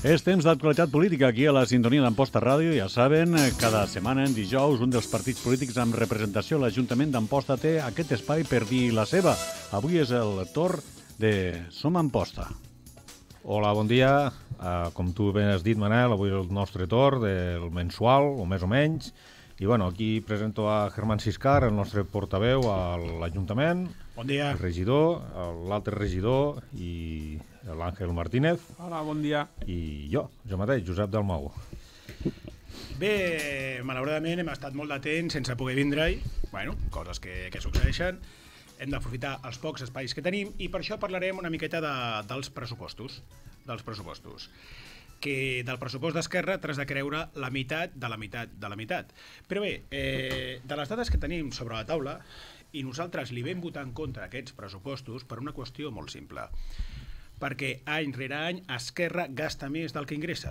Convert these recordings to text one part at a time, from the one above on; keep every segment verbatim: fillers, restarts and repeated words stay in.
És temps d'actualitat política aquí a la sintonia d'Amposta Ràdio. Ja saben, cada setmana, en dijous, un dels partits polítics amb representació a l'Ajuntament d'Amposta té aquest espai per dir la seva. Avui és el torn de Som Amposta. Hola, bon dia. Uh, com tu ben has dit, Manel, avui és el nostre torn del mensual, o més o menys. I bueno, aquí presento a Germán Siscar, el nostre portaveu a l'Ajuntament. Bon dia. El regidor, l'altre regidor i l'Àngel Martínez. Hola, bon dia. I jo, jo mateix, Josep Dalmau. Bé, malauradament hem estat molt de temps sense poder vindre-hi. Bueno, coses que, que succeeixen. Hem d'aprofitar els pocs espais que tenim i per això parlarem una miqueta de, dels pressupostos. Dels pressupostos. Que del pressupost d'Esquerra t'has de creure la meitat de la meitat de la meitat. Però bé, eh, de les dades que tenim sobre la taula, i nosaltres li vam votar en contra aquests pressupostos per una qüestió molt simple. Perquè any rere any Esquerra gasta més del que ingressa.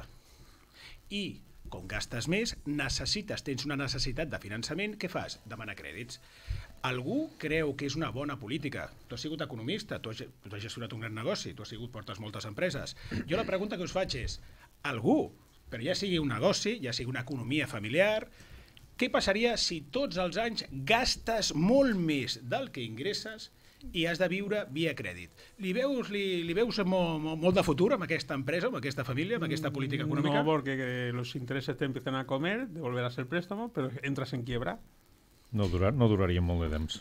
I, com gastes més, necessites, tens una necessitat de finançament, què fas? Demanar crèdits. Algú creu que és una bona política. Tu has sigut economista, tu has, tu has gestionat un gran negoci, tu has sigut, portes moltes empreses. Jo la pregunta que us faig és, algú, però ja sigui un negoci, ja sigui una economia familiar, què passaria si tots els anys gastes molt més del que ingresses i has de viure via crèdit? Li veus, li, li veus molt, molt de futur amb aquesta empresa, amb aquesta família, amb aquesta política econòmica? No, porque los intereses te empiezan a comer, devolverás el préstamo, pero entras en quiebra. No, durar, no duraria molt de temps.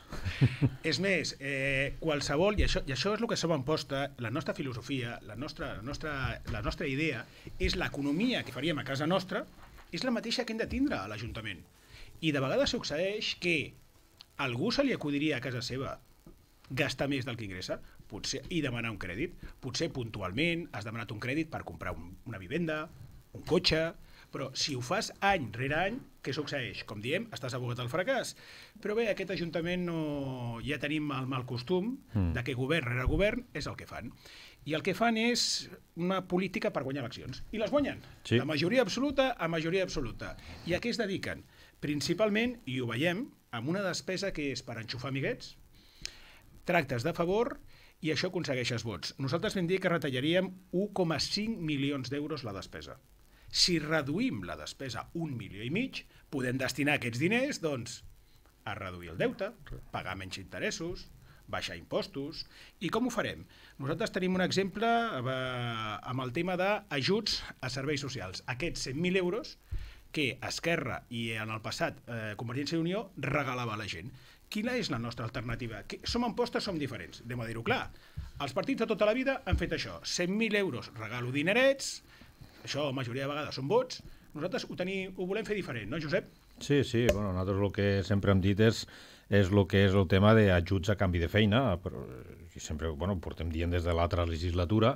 És més, eh, qualsevol, i això, i això és el que som Amposta, la nostra filosofia, la nostra, la nostra, la nostra idea, és l'economia que faríem a casa nostra, és la mateixa que hem de tindre a l'Ajuntament. I de vegades succeeix que algú se li acudiria a casa seva gastar més del que ingressa potser, i demanar un crèdit. Potser puntualment has demanat un crèdit per comprar un, una vivenda, un cotxe, però si ho fas any rere any, què succeeix? Com diem, estàs abogat al fracàs. Però bé, aquest Ajuntament no... ja tenim el mal costum mm. de que govern rere govern és el que fan. I el que fan és una política per guanyar eleccions. I les guanyen. Sí. La majoria absoluta a majoria absoluta. I a què es dediquen? Principalment, i ho veiem, amb una despesa que és per enxufar amiguets, tractes de favor i això aconsegueixes vots. Nosaltres vam dir que retallaríem un coma cinc milions d'euros la despesa. Si reduïm la despesa un milió i mig, podem destinar aquests diners doncs, a reduir el deute, pagar menys interessos, baixar impostos. I com ho farem? Nosaltres tenim un exemple eh, amb el tema d'ajuts a serveis socials. Aquests cent mil euros que Esquerra i en el passat eh, Convergència i Unió regalava a la gent. Quina és la nostra alternativa? Que som Amposta, som diferents. Anem a dir-ho clar. Els partits de tota la vida han fet això. cent mil euros regalo dinerets, això la majoria de vegades són vots. Nosaltres ho, tenim, ho volem fer diferent, no, Josep? Sí, sí. Bueno, nosaltres el que sempre hem dit és, és el que és el tema d'ajuts a canvi de feina. Però, sempre bueno, portem dient des de l'altra legislatura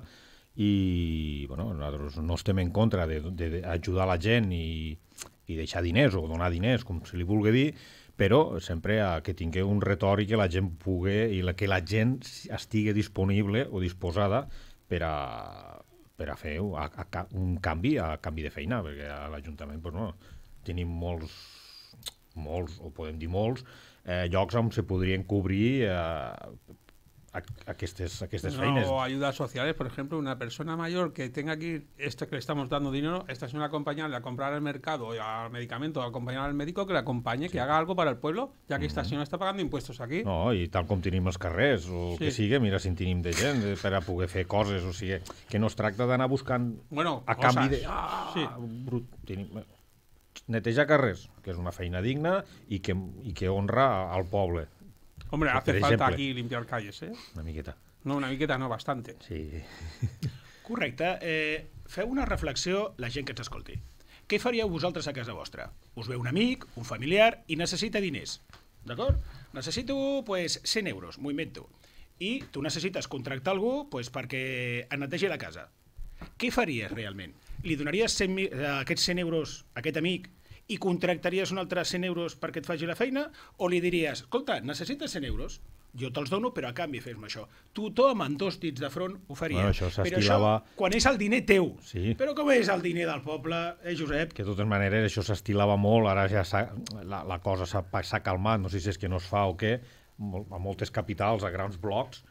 i bueno, nosaltres no estem en contra d'ajudar la gent i, i deixar diners o donar diners, com se li vulgui dir, però sempre que tingui un retorn i que la gent pugui, i la, que la gent estigui disponible o disposada per a per a fer a, a, un canvi, a canvi de feina, perquè a l'Ajuntament pues, no, tenim molts, molts, o podem dir molts, eh, llocs on se podrien cobrir eh, a, aquestes, aquestes no, feines. O ayudas sociales, por ejemplo, una persona mayor que tenga aquí, este que le estamos dando dinero, esta señora acompañarle a comprar al mercado, al medicamento, a acompañar al médico, que le acompañe, sí. Que haga algo para el pueblo, ya que uh-huh. esta señora está pagando impuestos aquí. No, i tal com tenim els carrers, o sí. Que sigui, mira si en tenim de gent per a poder fer coses, o sigui, que no es tracta d'anar buscant bueno, a cosas. canvi de... Ah, sí. brut, tenim... Netejar carrers, que és una feina digna i que, i que honra al poble. Hombre, hace falta ejemplo, aquí limpiar calles, ¿eh? Una miqueta. No, una miqueta no, bastante. Sí. Correcte. Eh, feu una reflexió, la gent que ens escolti. Què faríeu vosaltres a casa vostra? Us ve un amic, un familiar, i necessita diners. D'acord? Necessito, pues, cent euros, m'ho invento. I tu necessites contractar algú pues, perquè et netegi la casa. Què faries realment? Li donaries cent, aquests cent euros a aquest amic i contractaries un altre cent euros perquè et faci la feina, o li diries, escolta, necessites cent euros? Jo te'ls dono, però a canvi fes-me això. Tothom amb dos dits de front ho faria. Bueno, això però això, quan és el diner teu. Sí. Però com és el diner del poble, eh, Josep? Que de totes maneres això s'estilava molt, ara ja la, la cosa s'ha calmat, no sé si és que no es fa o què, a moltes capitals, a grans blocs,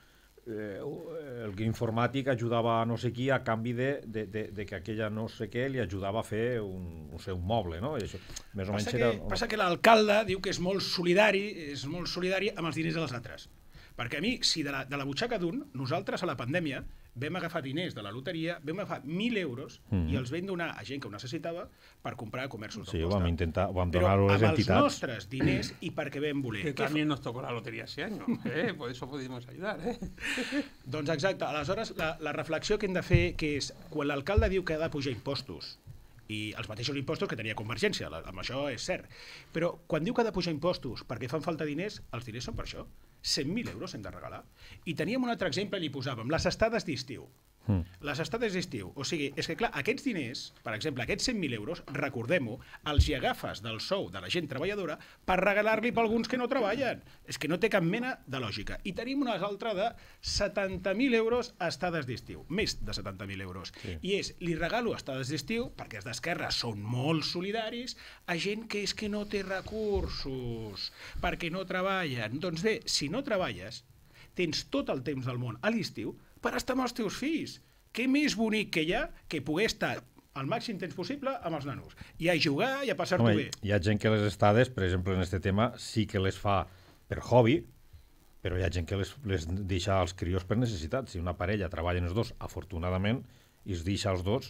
eh, el informàtic ajudava a no sé qui a canvi de, de, de, de que aquella no sé què li ajudava a fer un, no sé, un moble, no? I això, més o menys Passa era... que, passa que l'alcalde diu que és molt solidari, és molt solidari amb els diners dels altres. Perquè a mi, si de la, de la butxaca d'un, nosaltres a la pandèmia vam agafar diners de la loteria, vam agafar mil euros mm. i els vam donar a gent que ho necessitava per comprar a comerços Sí, d'Amposta. ho vam intentar, ho vam Però donar a les amb entitats. els nostres diners i perquè vam voler. Que también nos tocó la lotería ese año, ¿eh? Por eso pudimos ayudar, ¿eh? Doncs exacte, aleshores la, la reflexió que hem de fer que és, quan l'alcalde diu que ha de pujar impostos, i els mateixos impostos que tenia Convergència, la, amb això és cert, però quan diu que ha de pujar impostos perquè fan falta diners, els diners són per això. cent mil euros hem de regalar. I teníem un altre exemple, li posàvem, les estades d'estiu. Mm. Les estades d'estiu. O sigui, és que clar, aquests diners, per exemple, aquests cent mil euros, recordem-ho, els hi agafes del sou de la gent treballadora per regalar-li per alguns que no treballen. És que no té cap mena de lògica. I tenim una altra de setanta mil euros a estades d'estiu. Més de setanta mil euros. Sí. I és, li regalo estades d'estiu, perquè els d'Esquerra són molt solidaris, a gent que és que no té recursos, perquè no treballen. Doncs bé, si no treballes, tens tot el temps del món a l'estiu per estar amb els teus fills. Què més bonic que hi ha que poder estar al màxim temps possible amb els nanos. I a jugar i a passar-t'ho bé. Hi ha gent que les estades, per exemple, en aquest tema, sí que les fa per hobby, però hi ha gent que les, les deixa als crios per necessitat. Si una parella treballa els dos, afortunadament, i es deixa els dos,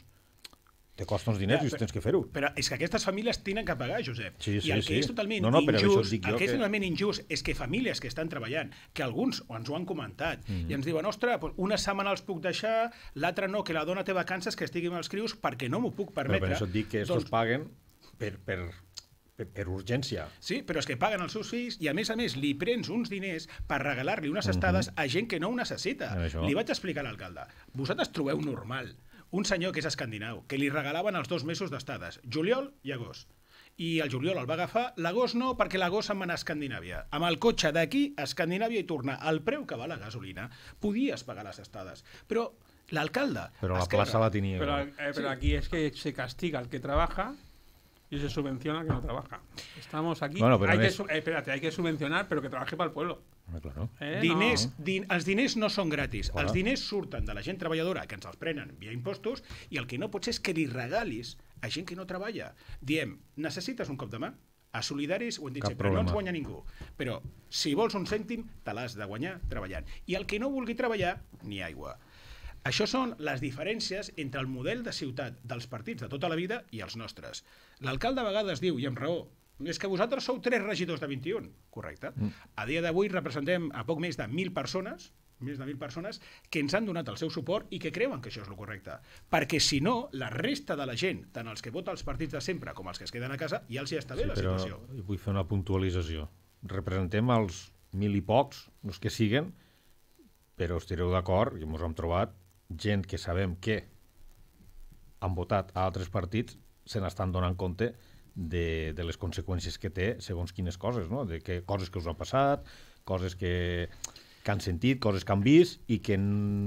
te costa uns diners ja, i però, tens que fer-ho. Però és que aquestes famílies tenen que pagar, Josep. Sí, sí, I el que sí. és totalment no, no, injust, el que és que... totalment injust és que famílies que estan treballant, que alguns ens ho han comentat, mm. i ens diuen, ostres, una setmana els puc deixar, l'altra no, que la dona té vacances, que estigui amb els crios, perquè no m'ho puc permetre. Però per això et dic que estos doncs... paguen per, per, per, per urgència. Sí, però és que paguen els seus fills i, a més a més, li prens uns diners per regalar-li unes estades mm-hmm. a gent que no ho necessita. Li vaig explicar a l'alcalde. Vosaltres trobeu normal un senyor que és escandinau, que li regalaven els dos mesos d'estades, juliol i agost. I el juliol el va agafar, l'agost no, perquè l'agost se'n va anar a Escandinàvia. Amb el cotxe d'aquí a Escandinàvia i tornar. Al preu que va la gasolina, podies pagar les estades. Però l'alcalde... Però la plaça la tenia. Pero, eh, pero aquí es que se castiga al que trabaja y se subvenciona al que no trabaja. Estamos aquí... Bueno, pero hay que, es... eh, espérate, hay que subvencionar, pero que trabaje para el pueblo. Ah, claro. Eh, diners, no. din, els diners no són gratis. Voilà. Els diners surten de la gent treballadora, que ens els prenen via impostos, i el que no pots és que li regalis a gent que no treballa. Diem, necessites un cop de mà? A solidaris ho hem dit Cap sempre, problema. no ens guanya ningú. Però si vols un cèntim, te l'has de guanyar treballant. I el que no vulgui treballar, ni aigua. Això són les diferències entre el model de ciutat dels partits de tota la vida i els nostres. L'alcalde a vegades diu, i amb raó, és que vosaltres sou tres regidors de vint-i-un. Correcte. Mm. A dia d'avui representem a poc més de mil persones, més de mil persones, que ens han donat el seu suport i que creuen que això és el correcte. Perquè, si no, la resta de la gent, tant els que vota els partits de sempre com els que es queden a casa, ja els hi està bé sí, la però situació. Vull fer una puntualització. Representem els mil i pocs, els que siguen, però estireu d'acord, i ens hem trobat gent que sabem que han votat a altres partits, se n'estan donant compte de, de les conseqüències que té segons quines coses, no? De que coses que us han passat, coses que, que han sentit, coses que han vist i que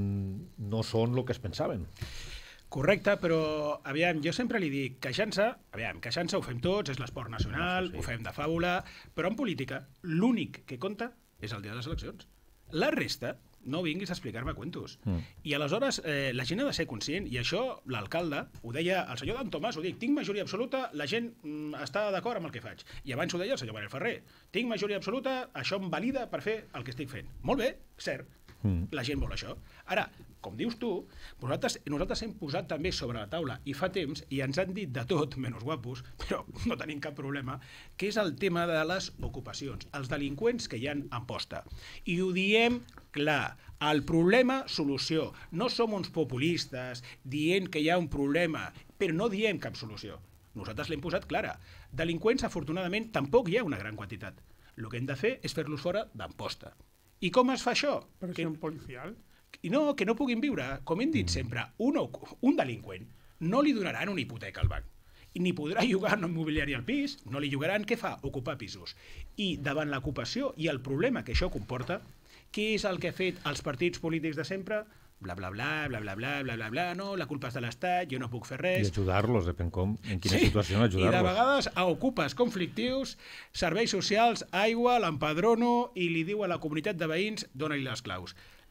no són el que es pensaven. Correcte, però, aviam, jo sempre li dic, queixant-se, aviam, queixant-se ho fem tots, és l'esport nacional, sí. Ho fem de fàbula, però en política l'únic que compta és el dia de les eleccions. La resta, no vinguis a explicar-me cuentos. Mm. I aleshores eh, la gent ha de ser conscient, i això l'alcalde, ho deia el senyor Dan Tomàs, ho dic, tinc majoria absoluta, la gent mm, està d'acord amb el que faig. I abans ho deia el senyor Manel Ferrer, tinc majoria absoluta, això em valida per fer el que estic fent. Molt bé, cert, mm. La gent vol això. Ara, com dius tu, nosaltres, nosaltres hem posat també sobre la taula, i fa temps, i ens han dit de tot, menys guapos, però no tenim cap problema, que és el tema de les ocupacions, els delinqüents que hi ha en Amposta. I ho diem clar, el problema, solució. No som uns populistes dient que hi ha un problema, però no diem cap solució. Nosaltres l'hem posat clara. Delinqüents, afortunadament, tampoc hi ha una gran quantitat. El que hem de fer és fer-los fora d'Amposta. I com es fa això? Pressió policial. I no, que no puguin viure. Com hem dit sempre, un, un delinqüent no li donaran una hipoteca al banc. Ni podrà llogar en immobiliari al pis, no li llogaran, què fa? Ocupar pisos. I davant l'ocupació i el problema que això comporta, què és el que ha fet els partits polítics de sempre? Bla, bla, bla, bla, bla, bla, bla, bla, bla, no, la culpa és de l'Estat, jo no puc fer res. I ajudar-los, depèn com, en quina sí. situació ajudar-los. I de vegades a ocupes conflictius, serveis socials, aigua, l'empadrono, i li diu a la comunitat de veïns, dona-li les claus.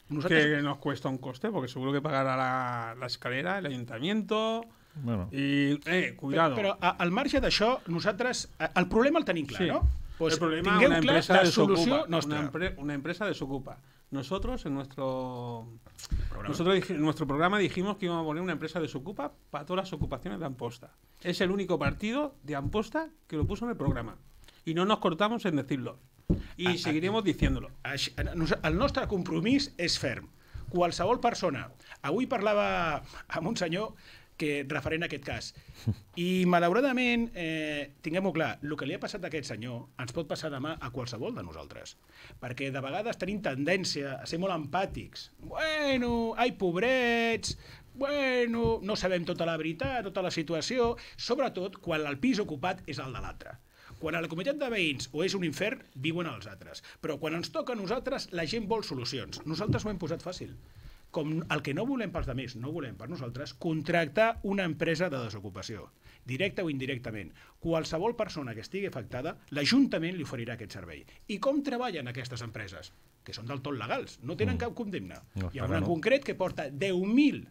Nosotros... Que nos cuesta un coste, porque seguro que pagará la, la escalera, el ayuntamiento... Bueno. I, eh, cuidado. Però, però al marge d'això, nosaltres... El problema el tenim clar, Sí. no? Pues el problema tingueu una clar empresa la desocupa, solució una, nostra. empre- una empresa desocupa. Nosotros en nuestro Programa. nosotros dij- en nuestro programa dijimos que íbamos a poner una empresa desocupa para todas las ocupaciones de Amposta. Es el único partido de Amposta que lo puso en el programa. Y no nos cortamos en decirlo. Y Ah, seguiremos diciéndolo. Així- nos- El nostre compromís és ferm. Qualsevol persona... Avui parlava amb un senyor que referent a aquest cas. I, malauradament, eh, tinguem-ho clar, el que li ha passat a aquest senyor ens pot passar demà a qualsevol de nosaltres. Perquè de vegades tenim tendència a ser molt empàtics. Bueno, ai, pobrets, bueno, no sabem tota la veritat, tota la situació, sobretot quan el pis ocupat és el de l'altre. Quan a la comunitat de veïns o és un infern, viuen els altres. Però quan ens toca a nosaltres, la gent vol solucions. Nosaltres ho hem posat fàcil. Com el que no volem pels altres, no volem per nosaltres, contractar una empresa de desocupació, directa o indirectament. Qualsevol persona que estigui afectada, l'Ajuntament li oferirà aquest servei. I com treballen aquestes empreses? Que són del tot legals, no tenen cap condemna. No, Hi ha clar una que en no. concret que porta deu mil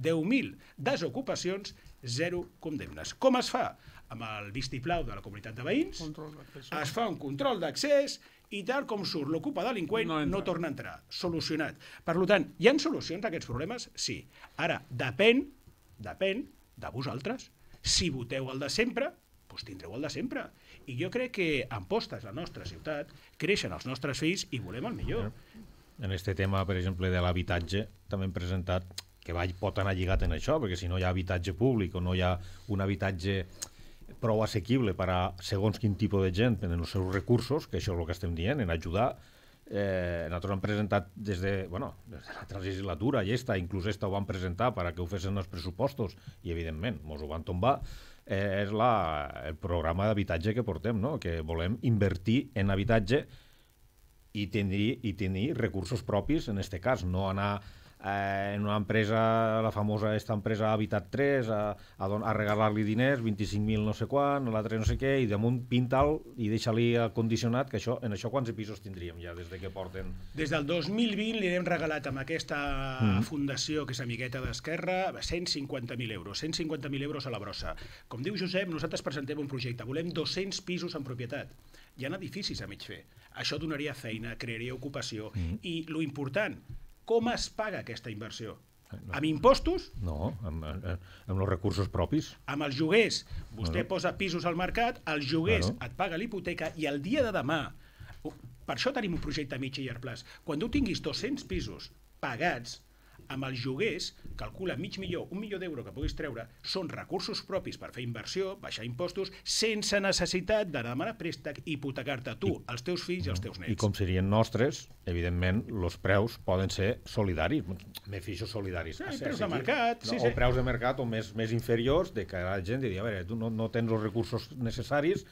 desocupacions, zero condemnes. Com es fa? Amb el vistiplau de la comunitat de veïns, Control d'accés. es fa un control d'accés i tal com surt l'ocupa delinqüent No no, entra. no torna a entrar. Solucionat. Per tant, hi ha solucions a aquests problemes? Sí. Ara, depèn, depèn de vosaltres. Si voteu el de sempre, doncs tindreu el de sempre. I jo crec que Amposta és la nostra ciutat, creixen els nostres fills i volem el millor. En este tema, per exemple, de l'habitatge, també hem presentat que va, pot anar lligat en això, perquè si no hi ha habitatge públic o no hi ha un habitatge prou assequible per a segons quin tipus de gent tenen els seus recursos, que això és el que estem dient, en ajudar. Eh, nosaltres hem presentat des de, bueno, des de l'altra legislatura i esta, inclús esta ho van presentar per a que ho fessin els pressupostos i evidentment mos ho van tombar. Eh, és la, el programa d'habitatge que portem, no? Que volem invertir en habitatge i tenir, i tenir recursos propis en este cas, no anar eh, en una empresa, la famosa esta empresa Habitat tres, a, a, don- a regalar-li diners, vint-i-cinc mil no sé quan, l'altre no sé què, i damunt pinta'l i deixa-li condicionat, que això, en això quants pisos tindríem ja des de que porten... Des del dos mil vint li hem regalat amb aquesta mm. fundació, que és amigueta d'Esquerra, cent cinquanta mil euros. cent cinquanta mil euros a la brossa. Com diu Josep, nosaltres presentem un projecte. Volem dos-cents pisos en propietat. Hi ha edificis a mig fer. Això donaria feina, crearia ocupació. Mm. I lo important, com es paga aquesta inversió? Amb impostos? No, amb, amb, amb els recursos propis. Amb els lloguers. Vostè Bueno. posa pisos al mercat, els lloguers Claro. et paga l'hipoteca i el dia de demà, per això tenim un projecte a mig i llarg plaç, quan tu tinguis dos-cents pisos pagats, amb els lloguers, calcula mig milió, un milió d'euros que puguis treure, són recursos propis per fer inversió, baixar impostos, sense necessitat de demanar préstec i hipotecar-te tu, els teus fills i els teus nets. I com serien nostres, evidentment, els preus poden ser solidaris, me fixo solidaris. Sí, Ah, preus de sí, mercat, no, sí, o sí. preus de mercat o més, més inferiors, de que la gent diria, a veure, tu no, no tens els recursos necessaris.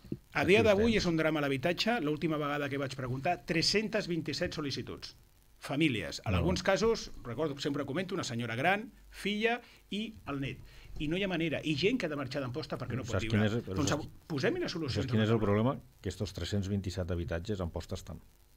A dia Aquí ho d'avui tens. és un drama l'habitatge. L'última vegada que vaig preguntar, tres-centes vint-i-set sol·licituds. Famílies. En No. alguns casos, recordo, sempre comento, una senyora gran, filla i el net. I no hi ha manera. I gent que ha de marxar d'Amposta perquè no pot Saps quin viure. és el- Doncs saps- posem-hi les Saps solucions. quin és a la el taula. problema? Que estos tres-cents vint-i-set habitatges en posta estan.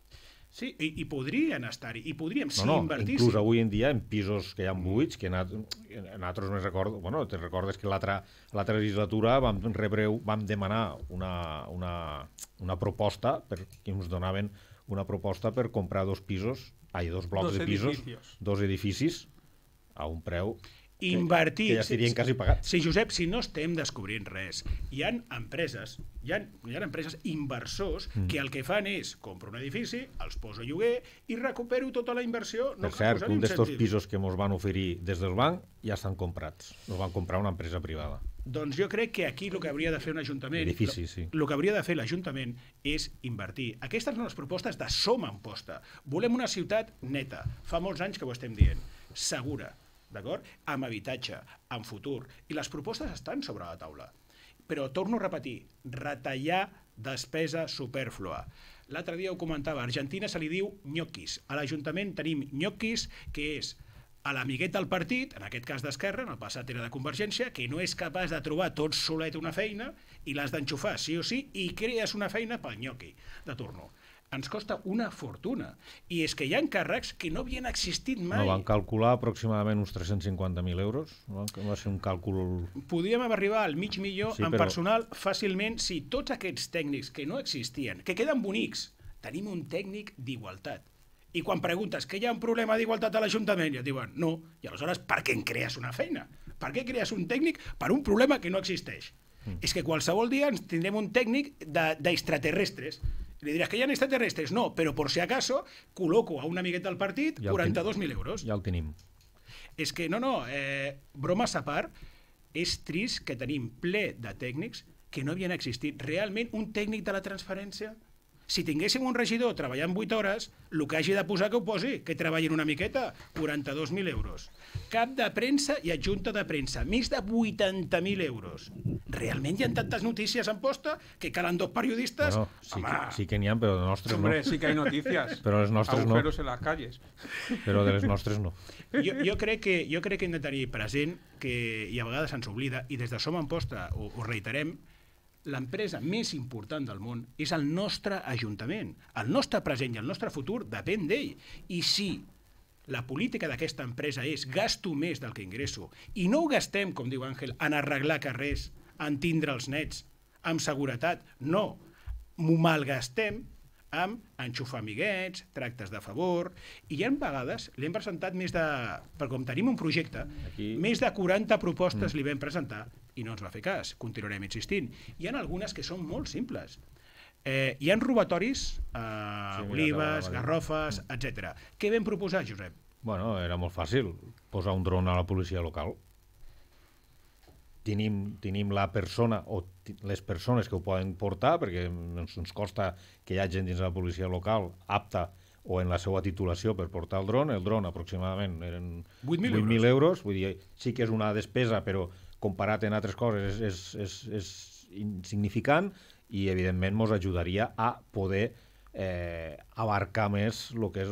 Sí, i, i podrien estar-hi. I podríem, si No, no, invertíssim. inclús avui en dia en pisos que hi ha buits, que nat- nosaltres me recordo, bueno, te recordes que l'altra l'altra legislatura vam rebre, vam demanar una, una, una proposta per, que ens donaven una proposta per comprar dos pisos, ai, dos blocs Dos de pisos, edificios. dos edificis a un preu que, Invertir. que ja estarien quasi pagats. Sí, Josep, si no estem descobrint res. Hi ha empreses, hi ha, hi ha empreses inversors Mm. que el que fan és compro un edifici, els poso a lloguer i recupero tota la inversió. No Per cal cert, posar-hi un d'estos incentius. pisos que ens van oferir des del banc ja estan comprats. Els van comprar una empresa privada. Doncs jo crec que aquí el que hauria de fer un ajuntament... Edificis, sí. El que hauria de fer l'Ajuntament és invertir. Aquestes són les propostes de Som Amposta. Volem una ciutat neta. Fa molts anys que ho estem dient. Segura, d'acord? Amb habitatge, amb futur. I les propostes estan sobre la taula. Però torno a repetir, retallar despesa superflua. L'altre dia ho comentava, a Argentina se li diu ñoquis. A l'Ajuntament tenim ñoquis, que és a l'amiguet del partit, en aquest cas d'Esquerra, en el passat era de Convergència, que no és capaç de trobar tot solet una feina i l'has d'enxufar sí o sí i crees una feina pel ñoqui de turno. ens costa una fortuna. I és que hi ha càrrecs que no havien existit mai. No, van calcular aproximadament uns tres-cents cinquanta mil euros. Va ser un càlcul... Podíem arribar al mig milió Sí, en però- personal fàcilment si tots aquests tècnics que no existien, que queden bonics, tenim un tècnic d'igualtat. I quan preguntes que hi ha un problema d'igualtat a l'Ajuntament, ja et diuen no. I aleshores, per què en crees una feina? Per què crees un tècnic per un problema que no existeix? Mm. És que qualsevol dia ens tindrem un tècnic d'extraterrestres. Li diràs que hi ha extraterrestres? No, però per si acaso col·loco a un amiguet del partit Ja el quaranta-dos mil euros. Ja el tenim. És que, no, no, eh, bromes a part, és trist que tenim ple de tècnics que no havien existit. Realment, un tècnic de la transferència, si tinguéssim un regidor treballant vuit hores, el que hagi de posar que ho posi, que treballin una miqueta, quaranta-dos mil euros. Cap de premsa i adjunta de premsa, més de vuitanta mil euros. Realment hi ha tantes notícies en posta que calen dos periodistes? Bueno, sí, Home, que, sí que n'hi ha, però de nostres Hombre, no. sí que hay noticias. Però les nostres no. Agujeros en las calles. Però de les nostres no. jo, jo, crec que, jo crec que hem de tenir present que, i a vegades ens oblida, i des de Som en Posta ho, ho reiterem, l'empresa més important del món és el nostre Ajuntament. El nostre present i el nostre futur depèn d'ell. I si la política d'aquesta empresa és gasto més del que ingresso, i no ho gastem, com diu Àngel, en arreglar carrers, en tindre els nets, amb seguretat, no. M'ho malgastem amb enxufar amiguets, tractes de favor, i hi ha vegades, l'hem presentat més de... Per com tenim un projecte, Aquí... més de quaranta propostes mm. li vam presentar i no ens va fer cas, continuarem insistint. Hi ha algunes que són molt simples. Eh, hi ha robatoris, eh, Sí, mira, olives, acabava de dir. garrofes, etcètera. Què vam proposar, Josep? Bueno, era molt fàcil posar un dron a la policia local. Tenim, tenim la persona o ti- les persones que ho poden portar, perquè ens, ens costa que hi ha gent dins la policia local apta o en la seva titulació per portar el dron. El dron aproximadament eren vuit mil euros. euros. Vull dir, sí que és una despesa, però comparat en altres coses és, és, és, és insignificant i evidentment ens ajudaria a poder eh, abarcar més el que és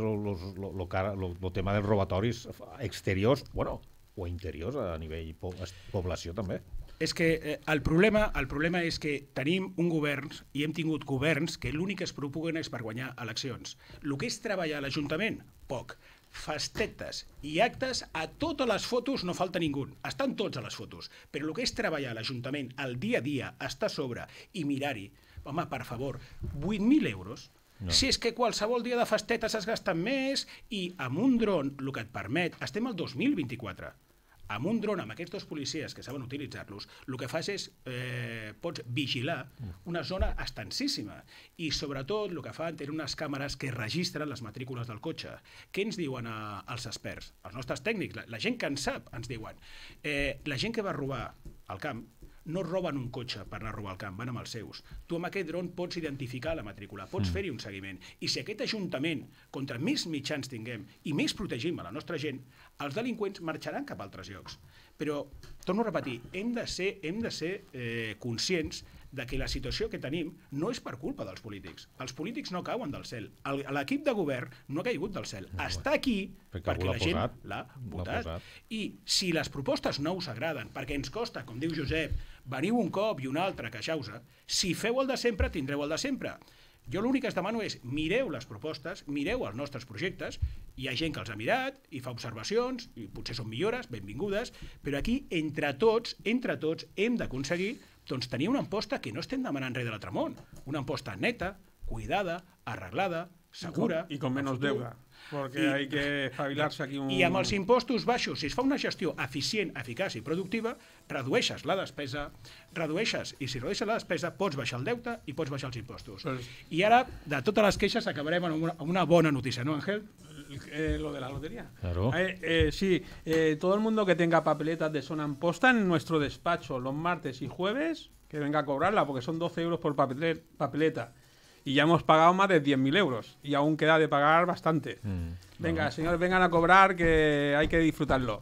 el tema dels robatoris exteriors, bueno, o interiors a nivell po població també. És que eh, el, problema, el problema és que tenim un govern i hem tingut governs que l'únic que es propuguen és per guanyar eleccions. El que és treballar a l'Ajuntament, poc. Festetes i actes, a totes les fotos no falta ningú. Estan tots a les fotos. Però el que és treballar a l'Ajuntament, el dia a dia, estar a sobre i mirar-hi, home, per favor, vuit mil euros... No. Si és que qualsevol dia de festetes es gasten més i amb un dron, el que et permet, estem al dos mil vint-i-quatre, amb un dron, amb aquests dos policies que saben utilitzar-los, el que fas és, eh, pots vigilar una zona extensíssima i sobretot el que fan tenen unes càmeres que registren les matrícules del cotxe. Què ens diuen a, als experts? Els nostres tècnics, la, la gent que en sap, ens diuen eh, la gent que va robar al camp no roben un cotxe per anar a robar al camp, van amb els seus. Tu amb aquest dron pots identificar la matrícula, pots mm. fer-hi un seguiment. I si aquest Ajuntament, contra més mitjans tinguem i més protegim a la nostra gent, els delinqüents marxaran cap a altres llocs. Però, torno a repetir, hem de ser, hem de ser eh, conscients de que la situació que tenim no és per culpa dels polítics. Els polítics no cauen del cel. L'equip de govern no ha caigut del cel. No, està aquí perquè, perquè la gent posat. l'ha votat. Posat. I si les propostes no us agraden, perquè ens costa, com diu Josep, veniu un cop i un altre a queixar-vos, si feu el de sempre, tindreu el de sempre. Jo l'únic que es demano és mireu les propostes, mireu els nostres projectes, hi ha gent que els ha mirat i fa observacions, i potser són millores, benvingudes, però aquí, entre tots, entre tots, hem d'aconseguir doncs, tenir una amposta que no estem demanant res de l'altre món. Una amposta neta, cuidada, arreglada, segura... I con menos deuda. Porque I, hay que espavilarse aquí un... I amb els impostos baixos, si es fa una gestió eficient, eficaç i productiva, redueixes la despesa, redueixes, i si redueixes la despesa, pots baixar el deute i pots baixar els impostos. Pues... I ara, de totes les queixes, acabarem amb una, amb una bona notícia, ¿no, Ángel? Eh, lo de la lotería. Claro. Eh, eh, sí, eh, todo el mundo que tenga papeletas de Zona en Posta en nuestro despacho los martes y jueves, que venga a cobrarla, porque son doce euros por papeleta. Y ya hemos pagado más de diez mil euros. Y aún queda de pagar bastante. Mm, venga, no. señores, vengan a cobrar, que hay que disfrutarlo.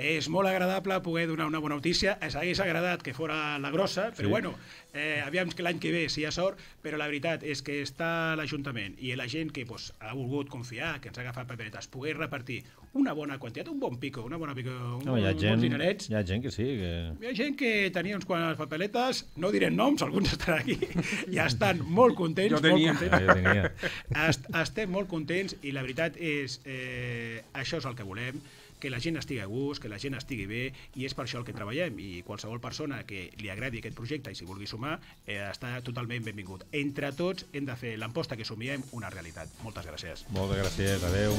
És molt agradable poder donar una bona notícia. Ens hagués agradat que fora la grossa, però Sí. bueno, eh, aviam que l'any que ve si hi ha sort, però la veritat és que està l'Ajuntament i la gent que pues, ha volgut confiar, que ens ha agafat paperetes, poder repartir una bona quantitat, un bon pico, una bona pico, un, No, hi ha uns gent, dinerets. hi ha gent que sí, que... Hi ha gent que tenia uns quants papeletes, no direm noms, alguns estan aquí, i estan molt contents, Jo tenia. molt Ja, contents. ja tenia. Est estem molt contents i la veritat és eh, això és el que volem, que la gent estigui a gust, que la gent estigui bé, i és per això el que treballem, i qualsevol persona que li agradi aquest projecte i s'hi vulgui sumar eh, està totalment benvingut. Entre tots hem de fer l'emposta que somiem una realitat. Moltes gràcies. Moltes gràcies, adeu.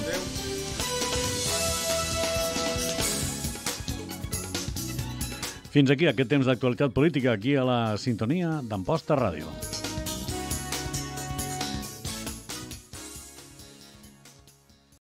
Fins aquí aquest temps d'actualitat política aquí a la sintonia d'Amposta Ràdio.